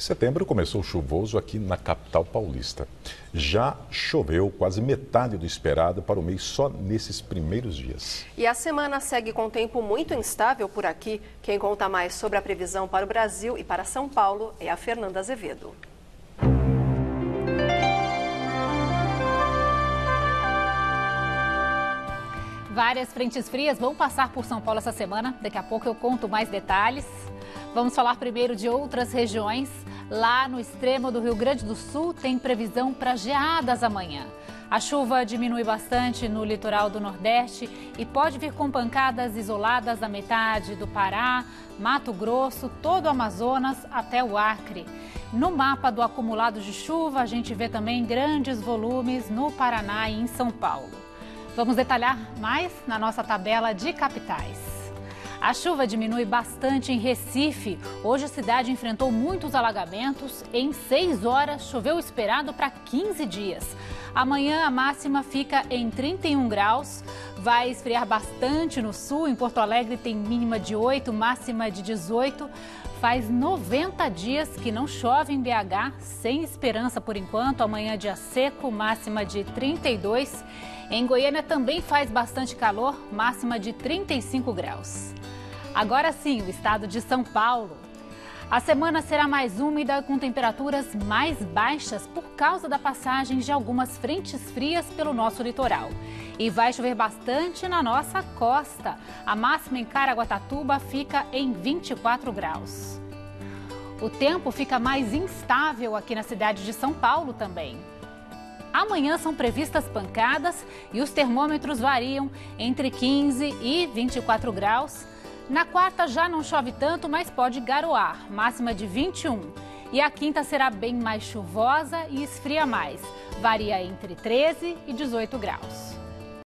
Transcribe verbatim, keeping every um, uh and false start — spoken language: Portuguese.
Setembro começou chuvoso aqui na capital paulista. Já choveu quase metade do esperado para o mês só nesses primeiros dias. E a semana segue com tempo muito instável por aqui. Quem conta mais sobre a previsão para o Brasil e para São Paulo é a Fernanda Azevedo. Várias frentes frias vão passar por São Paulo essa semana. Daqui a pouco eu conto mais detalhes. Vamos falar primeiro de outras regiões. Lá no extremo do Rio Grande do Sul tem previsão para geadas amanhã. A chuva diminui bastante no litoral do Nordeste e pode vir com pancadas isoladas da metade do Pará, Mato Grosso, todo o Amazonas até o Acre. No mapa do acumulado de chuva, a gente vê também grandes volumes no Paraná e em São Paulo. Vamos detalhar mais na nossa tabela de capitais. A chuva diminui bastante em Recife. Hoje a cidade enfrentou muitos alagamentos. Em seis horas, choveu o esperado para quinze dias. Amanhã a máxima fica em trinta e um graus. Vai esfriar bastante no sul. Em Porto Alegre tem mínima de oito, máxima de dezoito. Faz noventa dias que não chove em B H, sem esperança por enquanto. Amanhã dia seco, máxima de trinta e dois. Em Goiânia também faz bastante calor, máxima de trinta e cinco graus. Agora sim, o estado de São Paulo. A semana será mais úmida, com temperaturas mais baixas por causa da passagem de algumas frentes frias pelo nosso litoral. E vai chover bastante na nossa costa. A máxima em Caraguatatuba fica em vinte e quatro graus. O tempo fica mais instável aqui na cidade de São Paulo também. Amanhã são previstas pancadas e os termômetros variam entre quinze e vinte e quatro graus. Na quarta já não chove tanto, mas pode garoar, máxima de vinte e um. E a quinta será bem mais chuvosa e esfria mais, varia entre treze e dezoito graus.